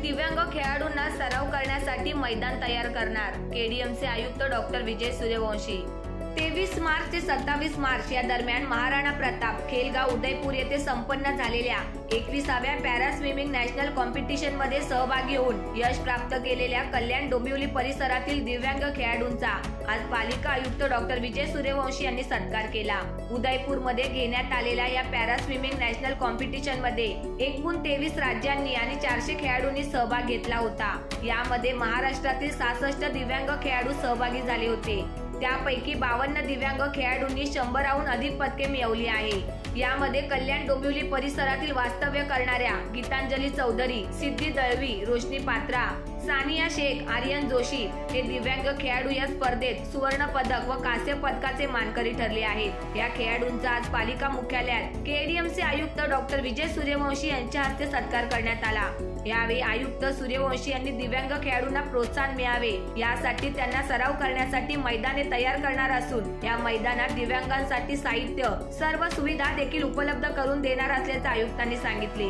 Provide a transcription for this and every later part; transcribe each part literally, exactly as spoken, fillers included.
दिव्यांग खेळाडूंना सराव करण्यासाठी मैदान तयार करणार। केडीएमचे आयुक्त डॉक्टर विजय सूर्यवंशी। तेवीस मार्च ते सत्तावीस मार्च या दरम्यान महाराणा प्रताप खेलगाव उदयपूर येथे संपन्न झालेल्या एकविसाव्या पॅरा स्विमिंग नॅशनल कॉम्पिटिशन मध्ये सहभागी होऊन यश प्राप्त केलेल्या कल्याण डोंबिवली परिसरातील दिव्यांग खेळाडूंचा आज पालिका आयुक्त डॉक्टर विजय सूर्यवंशी यांनी सत्कार केला। उदयपूर मध्ये घेण्यात आलेल्या या पॅरा स्विमिंग नॅशनल कॉम्पिटिशन मध्ये एकूण तेवीस राज्यांनी आणि चारशे खेळाडूंनी सहभाग घेतला होता। यामध्ये महाराष्ट्रातील सहासष्ट दिव्यांग खेळाडू सहभागी झाले होते। त्यापैकी बावन्न दिव्यांग खेळाडूंनी शंभराहून अधिक पदके मिळवली आहे। यामध्ये कल्याण डोंबिवली परिसरातील वास्तव्य करणाऱ्या गीतांजली चौधरी, सिद्धी दळवी, रोशनी पात्रा, सानिया शेख, आर्यन जोशी हे दिव्यांग खेळाडू या स्पर्धेत सुवर्ण पदक व कांस्य पदकाचे मानकरी ठरले आहेत। या खेळाडूंचा आज पालिका मुख्यालयात केडीएमचे आयुक्त डॉक्टर विजय सूर्यवंशी यांच्या हस्ते सत्कार करण्यात आला। यावेळी आयुक्त सूर्यवंशी यांनी दिव्यांग खेळाडूंना प्रोत्साहन मिळावे यासाठी त्यांना सराव करण्यासाठी मैदाने तयार करणार असून या मैदानात दिव्यांगांसाठी साहित्य सर्व सुविधा देखील उपलब्ध करून देणार असल्याचे आयुक्तांनी सांगितले।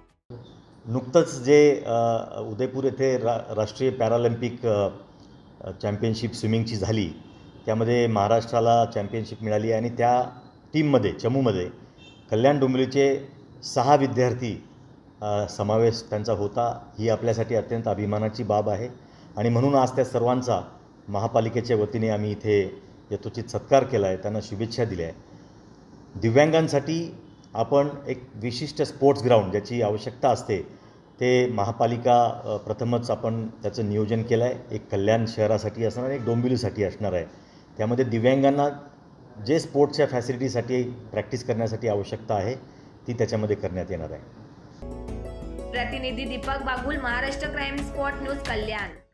नुकतंच जे उदयपूर येथे रा राष्ट्रीय पॅरालिम्पिक चॅम्पियनशिप स्विमिंगची झाली, त्यामध्ये महाराष्ट्राला चॅम्पियनशिप मिळाली आणि त्या टीममध्ये चमूमध्ये कल्याण डोंबिवलीचे सहा विद्यार्थी समावेश त्यांचा होता। ही आपल्यासाठी अत्यंत अभिमानाची बाब आहे आणि म्हणून आज त्या सर्वांचा महापालिकेच्या वतीने आम्ही इथे यथोचित सत्कार केला आहे, त्यांना शुभेच्छा दिल्या आहे। दिव्यांगांसाठी आपण एक विशिष्ट स्पोर्ट्स ग्राउंड ज्याची आवश्यकता असते ते महापालिका प्रथमच आपण त्याचं नियोजन केलं आहे। एक कल्याण शहरासाठी असणार आहे, एक डोंबिवलीसाठी असणार आहे। त्यामध्ये दिव्यांगांना जे स्पोर्ट्सच्या फॅसिलिटीसाठी प्रॅक्टिस करण्यासाठी आवश्यकता आहे ती त्याच्यामध्ये करण्यात येणार आहे। प्रतिनिधी Deepak Bagul, Maharashtra crime spot news, कल्याण।